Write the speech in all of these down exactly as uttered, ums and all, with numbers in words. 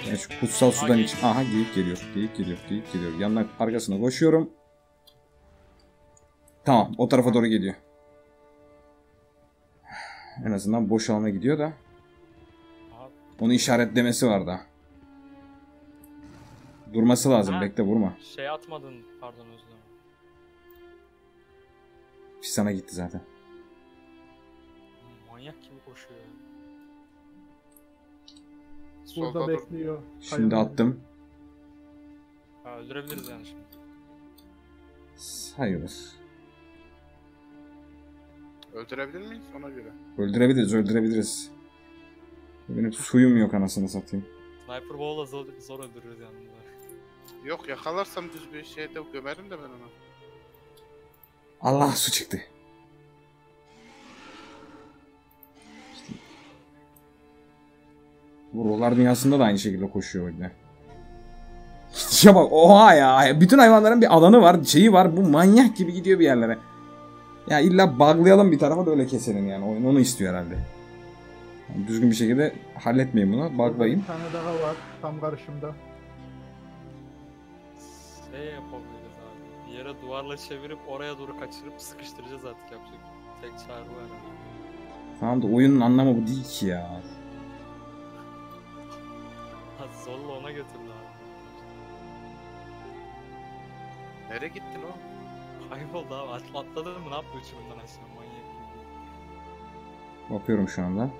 Ya şu kutsal sudan iç. Aha geyik geliyor. Geyik geliyor. Geyik geliyor. Yanına arkasına koşuyorum. Tamam o tarafa doğru geliyor. En azından boş alana gidiyor da. Onu işaretlemesi var da. Durması lazım. Ha, bekle vurma. Şey atmadın pardon özlem. Sana gitti zaten. Manyak gibi koşuyor. Burada Solda bekliyor. Şimdi Hayır. attım. Ha, öldürebiliriz yani şimdi. Hayır. Öldürebilir miyiz ona göre? Öldürebiliriz öldürebiliriz. Benim suyum yok anasını satayım. Sniper ball'la zor, zor öldürürüz yanında. Yok yakalarsam düz bir şeyde gömerim de ben onu. Allah su çıktı. İşte. Bu ruhlar dünyasında da aynı şekilde koşuyor öyle. İşte bak oha ya. Bütün hayvanların bir alanı var, şeyi var. Bu manyak gibi gidiyor bir yerlere. Ya illa bağlayalım bir tarafa da öyle keselim yani. Oyun onu istiyor herhalde. Yani düzgün bir şekilde halletmeyin bunu. Bağlayayım. Bir tane daha var tam karşımda. Şey yapabiliriz abi. Bir yere duvarla çevirip oraya doğru kaçırıp sıkıştıracağız artık yapacak. Tek çare var. Tamam da oyunun anlamı bu değil ki ya. Ha, zorla ona götürdü abi. Nereye gittin o? Kayboldu abi. At, atladı mı ne yaptı uçurumdan aşağı manyak gibi. Bakıyorum şu anda.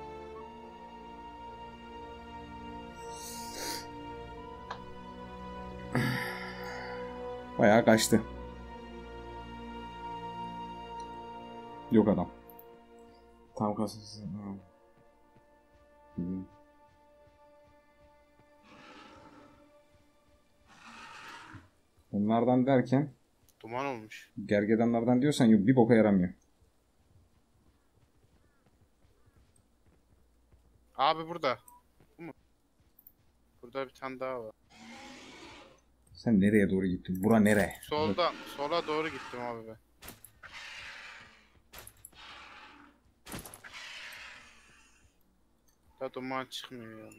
Bayağı kaçtı. Yok adam. Tam kasası. Hmm. Onlardan derken Duman olmuş. gergedanlardan diyorsan yok bir boka yaramıyor. Abi burada. Bu mu? Burada bir tane daha var. Sen nereye doğru gittin? Bura nere? Solda, sola doğru gittim abi ben. Da duman çıkmıyor yani.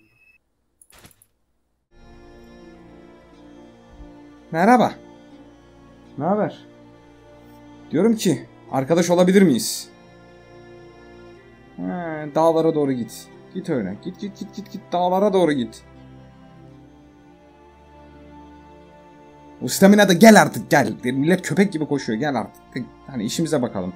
Merhaba. Ne haber? Diyorum ki arkadaş olabilir miyiz? He, dağlara doğru git. Git öyle. Git git git git git dağlara doğru git. O stamina da gel artık gel. Millet köpek gibi koşuyor. Gel artık. Hani işimize bakalım.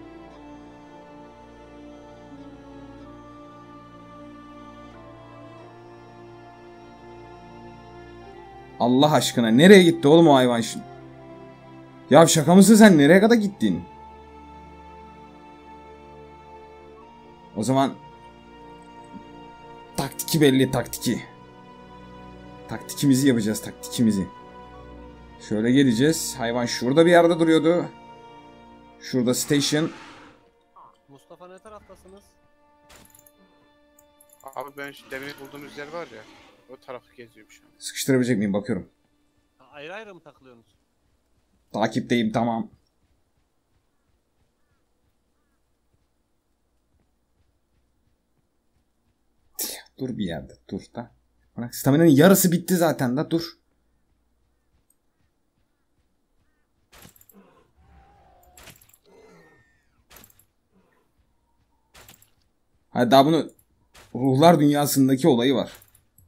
Allah aşkına nereye gitti oğlum o hayvan şimdi? Ya şaka mısın sen? Nereye kadar gittin? O zaman taktiki belli taktiki. Taktikimizi yapacağız taktikimizi. Şöyle geleceğiz. Hayvan şurada bir yerde duruyordu. Şurada station. Mustafa ne taraftasınız? Abi ben şu demir bulduğumuz yer var ya. O tarafı geziyorum şu an. Sıkıştırabilecek miyim bakıyorum. Ayrı ayrı mı takılıyorsunuz? Takipteyim tamam. Dur bir yerde dur da. Stamina'nın yarısı bitti zaten da dur. Hadi daha bunu ruhlar dünyasındaki olayı var.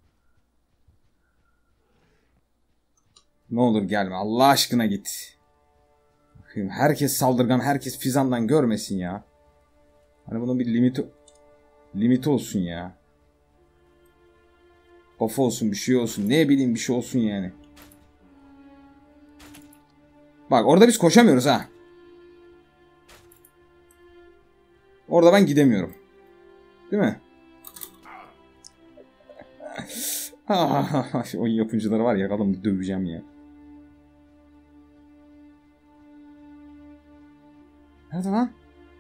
Ne olur gelme Allah aşkına git. Bakayım, herkes saldırgan, herkes fizandan görmesin ya. Hani bunun bir limiti limiti olsun ya. Kafa olsun, bir şey olsun, ne bileyim bir şey olsun yani. Bak orada biz koşamıyoruz ha. Orada ben gidemiyorum. Değil mi? Oyun yapımcıları var ya, adamı döveceğim ya. Nerede lan?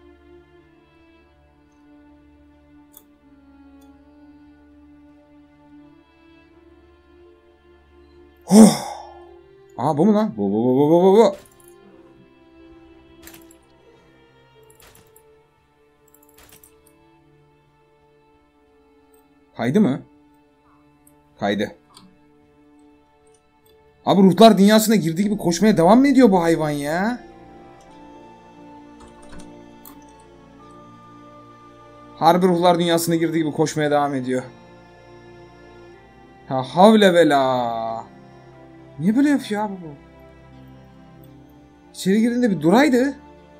Oh! Aa bu mu lan? Bu bu bu bu bu bu. Kaydı mı? Kaydı. Abi ruhlar dünyasına girdiği gibi koşmaya devam mı ediyor bu hayvan ya? Harbi ruhlar dünyasına girdiği gibi koşmaya devam ediyor. Ha havle vela. Niye böyle yapıyor abi bu? İçeri girdiğinde bir duraydı.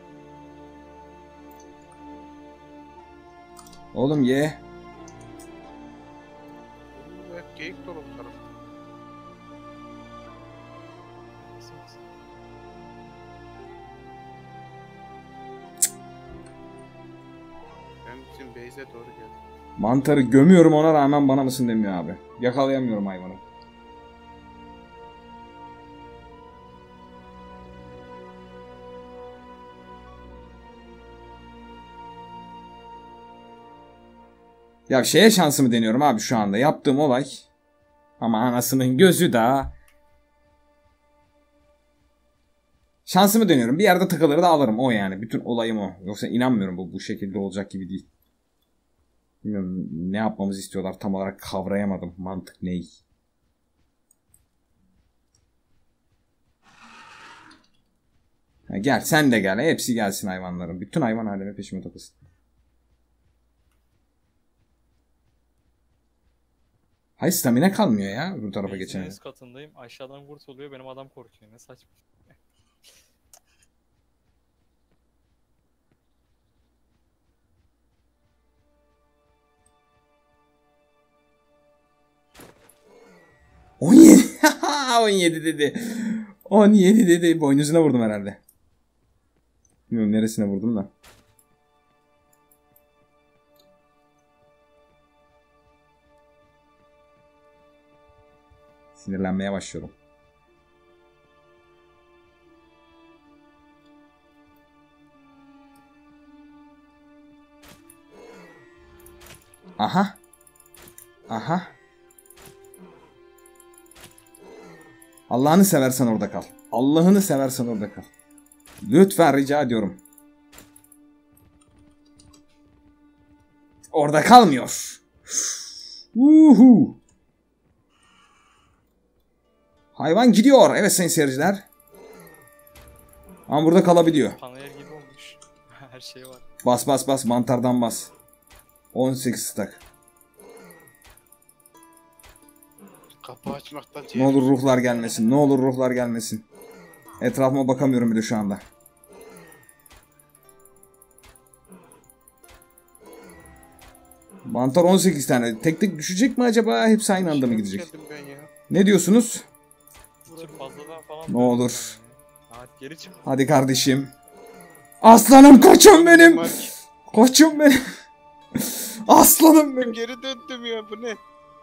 Oğlum ye. Evet, geyik dolu bu taraf. Ben bizim base'e doğru geldim. Mantarı gömüyorum, ona rağmen bana mısın demiyor abi. Yakalayamıyorum hayvanı. Ya şeye şansımı deniyorum abi şu anda. Yaptığım olay. Ama anasının gözü da. Şansımı deniyorum. Bir yerde takılır da alırım. O yani. Bütün olayım o. Yoksa inanmıyorum bu bu şekilde olacak gibi değil. Bilmiyorum ne yapmamızı istiyorlar, tam olarak kavrayamadım. Mantık ne? Ha, gel sen de gel. Hepsi gelsin hayvanların. Bütün hayvan alemi peşime takılsın. Hayır, stamina kalmıyor ya bu tarafa Base'in geçene. üst katındayım. Aşağıdan kurt oluyor. Benim adam korkuyor. Ne saçma. on yedi. on yedi dedi. on yedi dedi. Boynuzuna vurdum herhalde. Bilmiyorum neresine vurdum da. Sinirlenmeye başlıyorum. Aha. Aha. Allah'ını seversen orada kal. Allah'ını seversen orada kal. Lütfen rica ediyorum. Orada kalmıyor. Uhu. Hayvan gidiyor. Evet sayın seyirciler. Ama burada kalabiliyor. Panayır gibi olmuş. Her şey var. Bas bas bas, mantardan bas. on sekiz stack. Kapı açmaktan Ne olur ruhlar gelmesin. Ne olur ruhlar gelmesin. Etrafıma bakamıyorum bile şu anda. Mantar on sekiz tane. Tek tek düşecek mi acaba? Hepsi aynı anda mı gidecek? Geldim ben ya. Ne diyorsunuz? Çık fazladan falan. Ne olur. Hadi geri çık. Hadi kardeşim. Aslanım koçum benim. Koçum benim. Aslanım benim. Geri döndüm ya, bu ne?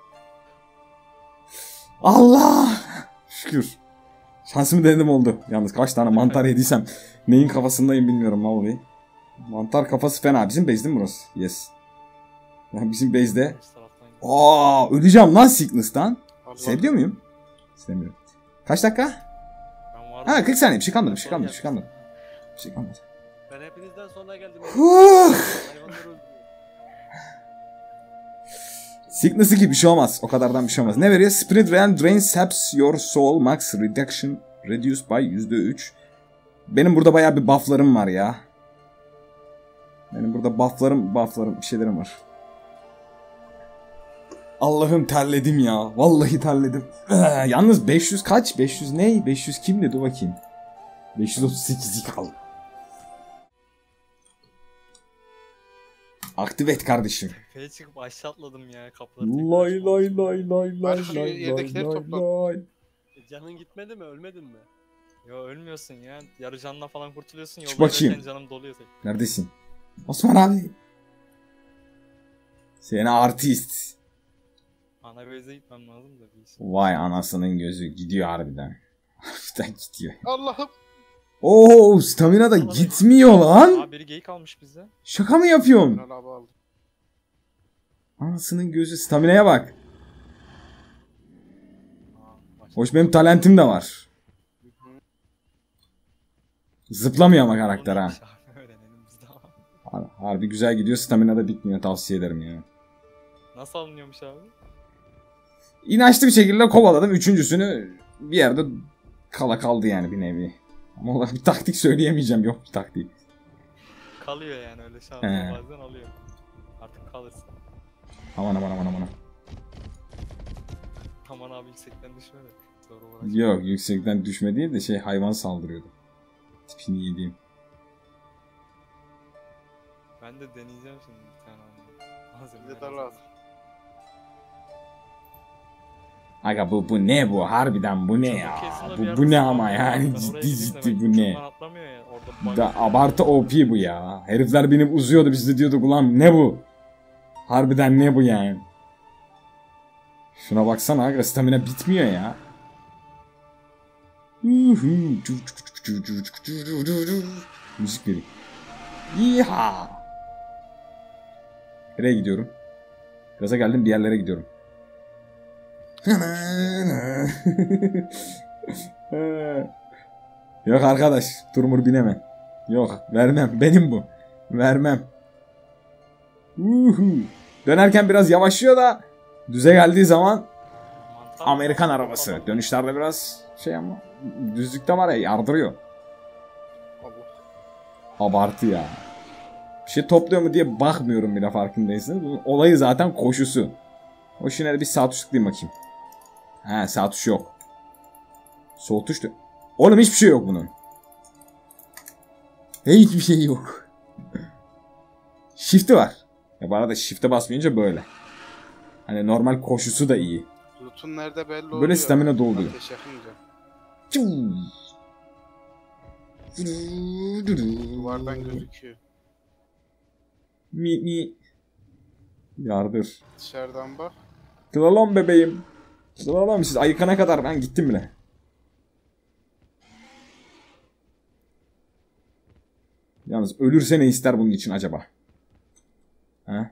Allah. Şükür. Şansımı denedim oldu. Yalnız kaç tane mantar yediysem neyin kafasındayım bilmiyorum vallahi. Mantar kafası fena. Bizim base değil mi burası? Yes. Yani bizim base'de. Üst taraftan git. Aa, öleceğim lan sickness'tan. Allah. Seviyor muyum? Sevmiyorum. Kaç dakika? Ben varım. Ha kırk saniye. Bir şey kalmadı. Bir şey kalmadı. Bir şey kalmadı. Bir şey kalmadı. Ben hepinizden sonra geldim. Huh. Hayvanları öldürüyorum. Sickness'ı gibi bir şey olmaz. O kadardan bir şey olmaz. Ne veriyor? Spirit Realm drains saps your soul max reduction reduced by yüzde üç. Benim burada bayağı bir bufflarım var ya. Benim burada bufflarım, bufflarım, bir şeylerim var. Allah'ım terledim ya. Vallahi terledim. Ee, yalnız beş yüz kaç? beş yüz ne? beş yüz kimdi? Dur bakayım. beş yüz otuz sekiz kaldı. Aktive et kardeşim. Tepeye çıkıp aşağı atladım ya kapıları. Lay lay lay lay lay Hadi şu lay lay yerdekileri lay topla. lay. E, Canın gitmedi mi? Ölmedin mi? Yo ölmüyorsun ya. Yarı canla falan kurtuluyorsun. Çık Yolda bakayım. giderken canım doluyor tek. Neredesin? Osman abi. Seni artist. Ana base'e gitmem lazım da bir iş. Vay anasının gözü. Gidiyor harbiden. Harbiden gidiyor. Allah'ım. Oo, stamina da gitmiyor lan. Aa biri geyik almış bize. Şaka mı yapıyorsun? Ben abi aldım. Anasının gözü. Stamina'ya bak. Aa, başka- Hoş, benim talentim de var. Zıplamıyor ama karakter ha. Neymiş abi, öğrenelim biz daha. Har- Harbi güzel gidiyor. Stamina da bitmiyor. Tavsiye ederim ya. Nasıl alınıyormuş abi? İnaçlı bir şekilde kovaladım. Üçüncüsünü bir yerde kala kaldı yani bir nevi. Ama ona bir taktik söyleyemeyeceğim. Yok bir taktiği. Kalıyor yani öyle şans He. bazen alıyor. Artık kalırsın. Aman aman aman aman. Aman abi yüksekten düşme de. Zor uğraş. Yok yüksekten düşme değil de şey hayvan saldırıyordu. Tipini yediğim. Ben de deneyeceğim şimdi bir tane onu. Malzeme Bize de lazım. Aga bu bu ne bu harbiden bu ne Çabuk ya kesin o bir bu, yerde bu ne ama spamlıyor. yani Ben oraya ciddi gideyim de ciddi belki bu ne. uçurumdan atlamıyor ya, orada bug. Da abartı O P bu ya. Herifler binip uzuyordu biz de diyorduk ulan ne bu? Harbiden ne bu yani? Şuna baksana aga stamina bitmiyor ya. Müzik veriyor. Yiha. Nereye gidiyorum? Gaza geldim bir yerlere gidiyorum. Yok arkadaş turmur binemem. Yok vermem benim bu. Vermem. Uhu. Dönerken biraz yavaşlıyor da düze geldiği zaman Mantar Amerikan mı? arabası. Dönüşlerde biraz şey ama düzlükte var ya yardırıyor. Allah. Abartı ya. Bir şey topluyor mu diye bakmıyorum bile farkındaysınız. Bunun olayı zaten koşusu. O şimdi bir sağ tuş tıklayayım bakayım. He sağ tuş yok. Sol tuş da... Oğlum hiçbir şey yok bunun. Hiçbir şey yok. Shift'i var. Ya bu arada shift'e basmayınca böyle. Hani normal koşusu da iyi. Loot'un nerede belli oluyor. Böyle stamina doluyor. Ateş yakınca. Duvardan gözüküyor. Mi mi. Yardır. Dışarıdan bak. Slalom bebeğim. Slalom siz ayıkana kadar ben gittim bile. Yalnız ölürse ne ister bunun için acaba? Ha?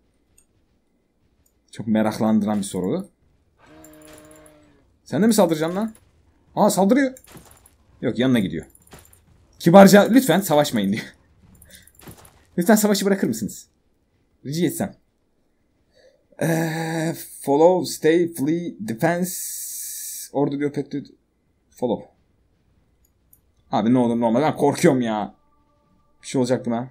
Çok meraklandıran bir soru. Sen de mi saldıracaksın lan? Aa saldırıyor. Yok yanına gidiyor. Kibarca lütfen savaşmayın diyor. Lütfen savaşı bırakır mısınız? Rica etsem. Ee, follow, stay, flee, defense. Orada diyor pet diyor. Follow. Abi ne olur ne olmaz. Ben korkuyorum ya. Bir şey olacak buna.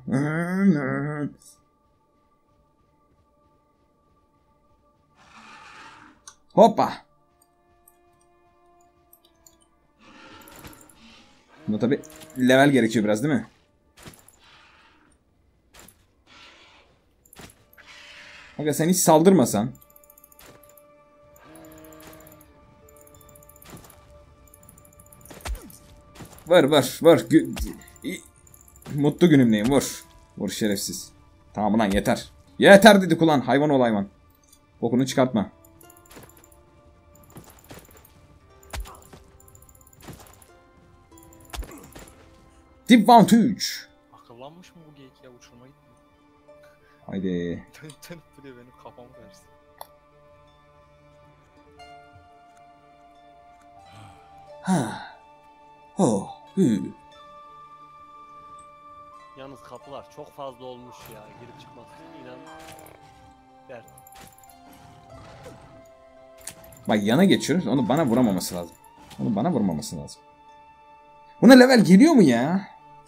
Hoppa. Bunda tabi level gerekiyor biraz değil mi? Aga sen hiç saldırmasan. Vur vur vur. Gü Mutlu günümdeyim vur. Vur şerefsiz. Tamam lan yeter. Yeter dedik ulan hayvan ol hayvan. Bokunu çıkartma. Advantage. Akıllanmış mı bu geyik ya, uçuruma gitmiyor. Haydi. Dönüp dönüp duruyor, benim kafamı karıştı. Ha. Oh. Hı. Yalnız kapılar çok fazla olmuş ya. Girip çıkmak inan dert. Bak yana geçiyoruz. Onu bana vuramaması lazım. Onu bana vurmaması lazım. Buna level geliyor mu ya?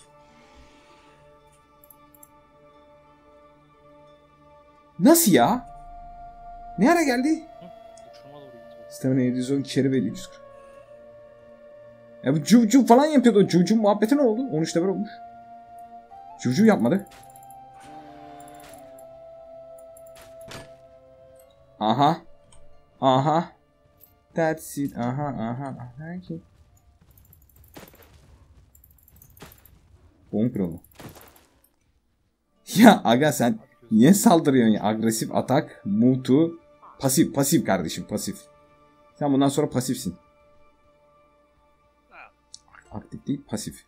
Nasıl ya? Ne ara geldi? Uçuruma doğru gidiyor. Stamina yedi yüz on, içeri ve üç yüz kırk. Ya bu cuvcu falan yapıyordu. O cuvcu muhabbeti ne oldu? on üç level olmuş. Cuvcu yapmadı. Aha. Aha. That's it. Aha aha. Aha. Boğum kralı. Ya aga sen niye saldırıyorsun ya? Agresif atak, move to, pasif, pasif kardeşim, pasif. Sen bundan sonra pasifsin. Aktif değil, pasif.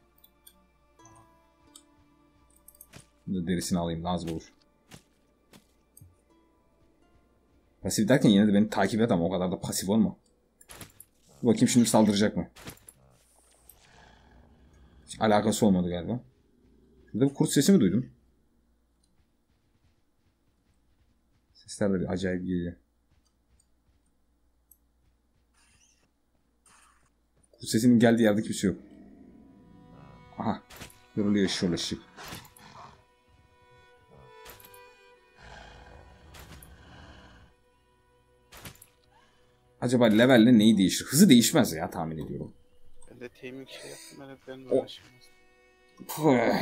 Şimdi derisini alayım, lazım olur. Pasif derken yine de beni takip et ama o kadar da pasif olma. Bir bakayım şimdi saldıracak mı? Hiç alakası olmadı galiba. Şurada bir kurt sesi mi duydum? Sesler de bir acayip geliyor. Bu sesinin geldiği yerde kimse yok. Aha. Yoruluyor şöyle ışık. Acaba levelle neyi değişir? Hızı değişmez ya tahmin ediyorum. Ben de teaming şey yaptım. Evet ben O- uğraşamaz. Puh.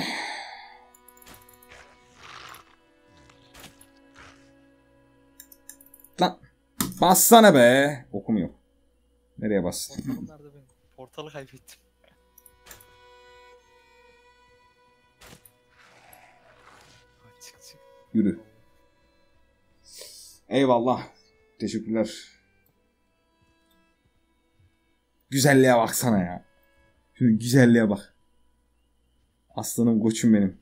Lan bassana be. Okum yok. Nereye bastın? Portalım nerede benim? Portalı kaybettim. Ay, çık çık. Yürü. Eyvallah. Teşekkürler. Güzelliğe baksana ya. Şu güzelliğe bak. Aslanım koçum benim.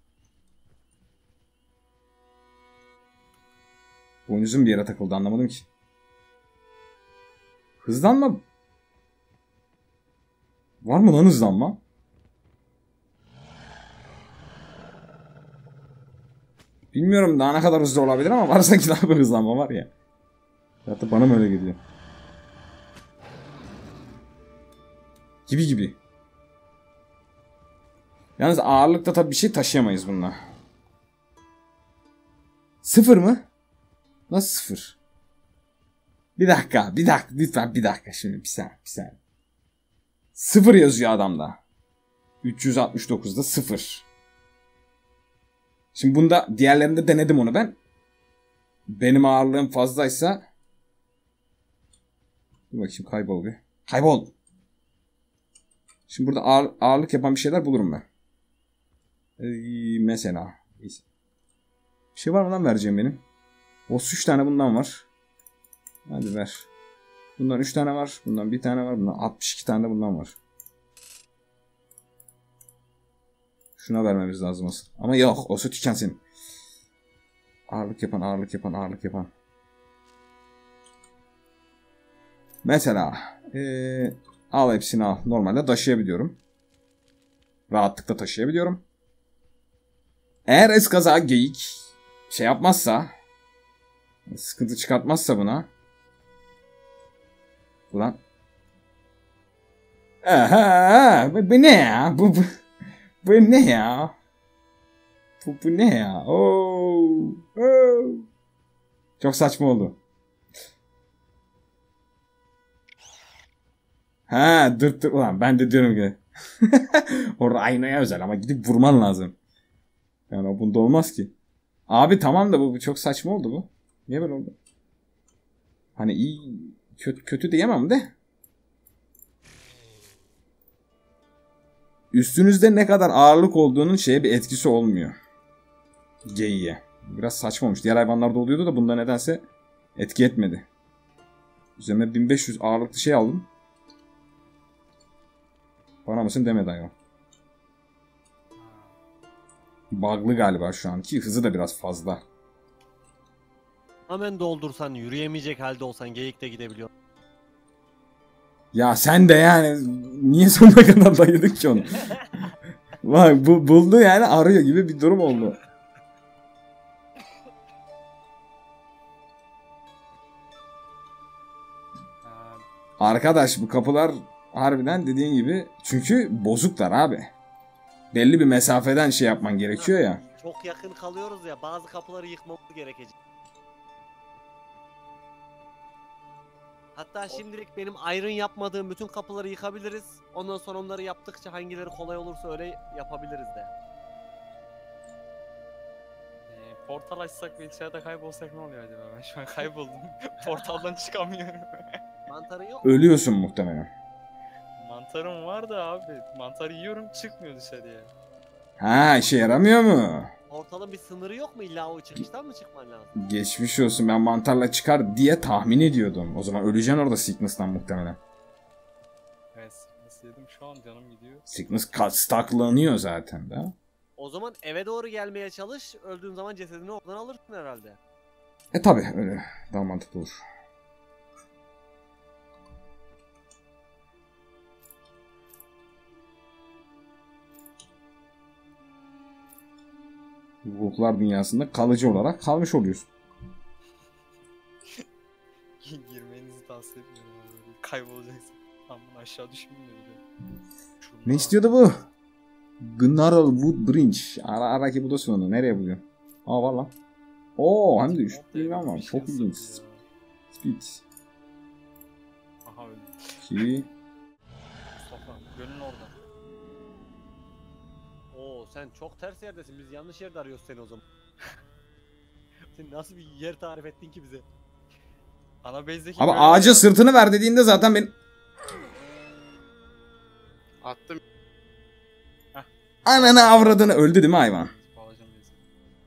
Boynuzum bir yere takıldı anlamadım ki. Hızlanma. Var mı lan hızlanma? Bilmiyorum daha ne kadar hızlı olabilir ama var sanki daha bir hızlanma var ya. Hatta bana mı öyle geliyor? Gibi gibi. Yalnız ağırlıkta tabii bir şey taşıyamayız bununla. Sıfır mı? Nasıl sıfır? Bir dakika, bir dakika, lütfen bir dakika şimdi bir saniye, bir saniye. Sıfır yazıyor adamda. üç yüz altmış dokuzda sıfır. Şimdi bunda diğerlerinde denedim onu ben. Benim ağırlığım fazlaysa... Dur bakayım kaybol bir. Kaybol. Şimdi burada ağır, ağırlık yapan bir şeyler bulurum ben. Ee, mesela. Bir şey var mı lan vereceğim benim? O üç tane bundan var. Hadi ver. Bundan üç tane var. Bundan bir tane var. Bundan altmış iki tane de bundan var. Şuna vermemiz lazım asıl. Ama yok. O su tükensin. Ağırlık yapan, ağırlık yapan, ağırlık yapan. Mesela. Ee, al hepsini al. Normalde taşıyabiliyorum. Rahatlıkla taşıyabiliyorum. Eğer eskaza geyik şey yapmazsa, sıkıntı çıkartmazsa buna. Ulan. Aha, bu, bu ne ya? Bu, bu, bu ne ya? Bu, bu ne ya? Oo, oo. Çok saçma oldu. Ha, dur dur. Ulan ben de diyorum ki. Orada aynaya özel ama gidip vurman lazım. Yani o bunda olmaz ki. Abi tamam da bu, bu çok saçma oldu bu. Niye böyle oldu? Hani iyi kötü, kötü diyemem de. Üstünüzde ne kadar ağırlık olduğunun şeye bir etkisi olmuyor. Geyiğe. Biraz saçma olmuş. Diğer hayvanlarda oluyordu da bunda nedense etki etmedi. Üzerime bin beş yüz ağırlıklı şey aldım. Bana mısın demedi hayvan. Bug'lı galiba şu anki. Hızı da biraz fazla. Hemen doldursan, yürüyemeyecek halde olsan geyik de gidebiliyor. Ya sen de yani niye sonuna kadar dayadık ki onu? Bak bu buldu yani arıyor gibi bir durum oldu. Ha, Arkadaş bu kapılar harbiden dediğin gibi çünkü bozuklar abi. Belli bir mesafeden şey yapman gerekiyor ya. Çok yakın kalıyoruz ya, bazı kapıları yıkmamız gerekecek. Hatta şimdilik benim iron yapmadığım bütün kapıları yıkabiliriz. Ondan sonra onları yaptıkça hangileri kolay olursa öyle yapabiliriz de. e, portal açsak ve içeride kaybolsak ne oluyor acaba? Ben şu an kayboldum. Portaldan çıkamıyorum. Mantarın yok mu? Ölüyorsun muhtemelen. Mantarım var da abi. Mantar yiyorum çıkmıyor dışarıya. Ha işe yaramıyor mu? Portalın bir sınırı yok mu? İlla o çıkıştan mı çıkman lazım? Geçmiş olsun ben mantarla çıkar diye tahmin ediyordum. O zaman öleceksin orada Sickness'tan muhtemelen. Evet, nasıl yedim şu an canım gidiyor. Sickness kastaklanıyor zaten de. O zaman eve doğru gelmeye çalış. Öldüğün zaman cesedini oradan alırsın herhalde. E tabi öyle daha mantıklı olur. Ruhlar dünyasında kalıcı olarak kalmış oluyorsun. Girmenizi tavsiye etmiyorum. Abi. Kaybolacaksın. Tamam ben aşağı düşmeyeyim de bir de. Şurada- Ne istiyordu bu? Gnarl Wood Bridge. Ara ara ki bu da sonunda. Nereye buluyor? Aa var lan. Oo hem de üç bilmem var. Bir şey Çok ilginç. ısırdı ya. Speed. Aha öyle. iki. Mustafa gönlün orada. Oo sen çok ters yerdesin. Biz yanlış yerde arıyoruz seni o zaman. Sen nasıl bir yer tarif ettin ki bize? Ana base'deki Abi göl- ağaca sırtını ver dediğinde zaten ben... Attım. Ananı avradını öldü değil mi hayvan? Bağlayacağım base'i.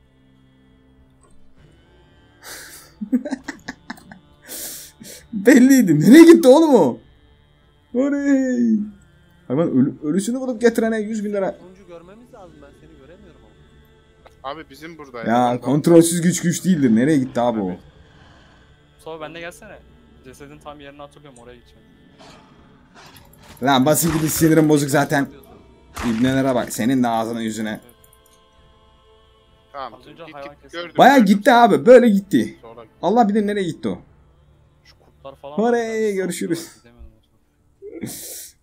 Belliydi. Nereye gitti oğlum o? Oley. Hayvan ölü, ölüsünü bulup getirene yüz bin lira. Sonucu görmemiz lazım. Ben seni göremiyorum ama. Abi bizim burada Ya Ondan- kontrolsüz güç güç değildir. Nereye gitti abi o? Mustafa ben de gelsene. Cesedin tam yerini hatırlıyorum oraya gideceğim. Lan basın gidin sinirim bozuk zaten. Yapıyorsun. İbnelere bak. Senin de ağzına yüzüne. Tamam. Az önce Gittik, hayvan kesildi. gördüm, Baya gördüm. gitti abi. Böyle gitti. Sonra Allah bilir nereye gitti o. Şu kurtlar falan. Oley, var. Ben görüşürüz. gidemedim o zaman.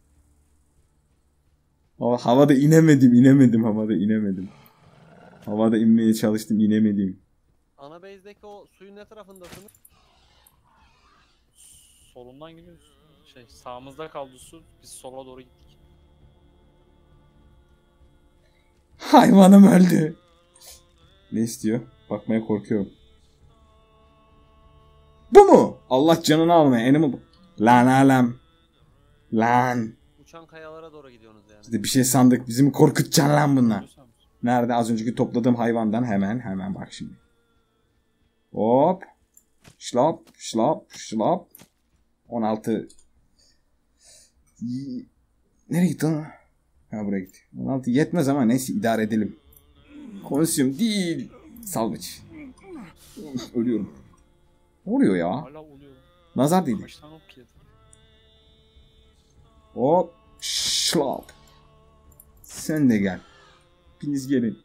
Ama havada inemedim, inemedim havada inemedim. Havada inmeye çalıştım, inemedim. Ana base'deki o suyun ne tarafındasınız? Solundan gidiyoruz. Şey sağımızda kaldı su. Biz sola doğru gittik. Hayvanım öldü. Ne istiyor? Bakmaya korkuyorum. Bu mu? Allah canını almaya. Animal. Lan alem. Lan. Uçan kayalara doğru gidiyorsunuz yani. İşte bir şey sandık. Bizi mi korkutacaksın lan bunlar? Görüyorsan. Nerede? Az önceki topladığım hayvandan hemen hemen bak şimdi. Hop. Şlap şlap şlap. on altı. Y- Nereye gitti lan? Ha buraya gitti. on altı yetmez ama neyse idare edelim. Konsüm değil. Salvage. Ölüyorum. Ne oluyor ya? Hala oluyor. Nazar değdi. Kaç tane ok yedi? Hop. Şlap. Sen de gel. Hepiniz gelin.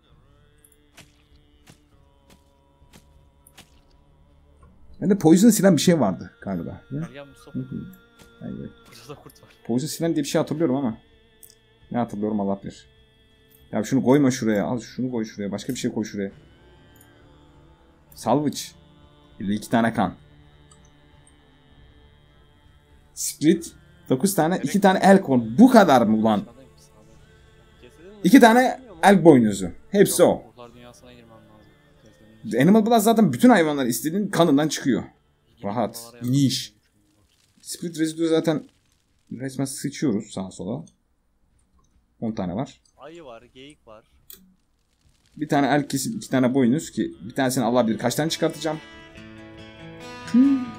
Bende poison silen bir şey vardı galiba. Gel gel Mustafa. Hayır. Burada da kurt var. Poison silen diye bir şey hatırlıyorum ama. Ne hatırlıyorum Allah bilir. Ya şunu koyma şuraya. Al şunu koy şuraya. Başka bir şey koy şuraya. Salvage. Bir de iki tane kan. Spirit. Dokuz tane. iki tane elk. Bu kadar mı ulan? Aşağıdayım, sağdayım. Cesedin İki tane Bilmiyorum ama- elk boynuzu. Hepsi Yok, o. Ruhlar dünyasına girmem lazım. Cesedin Animal Blood zaten bütün hayvanlar istediğin kanından çıkıyor. içi- Rahat, oralara iniş. yakın. Split Residue zaten resmen sıçıyoruz sağa sola. on tane var. Ayı var, geyik var. Bir tane elk kesip iki tane boynuz ki bir tanesini Allah bilir kaç tane çıkartacağım. Hmm.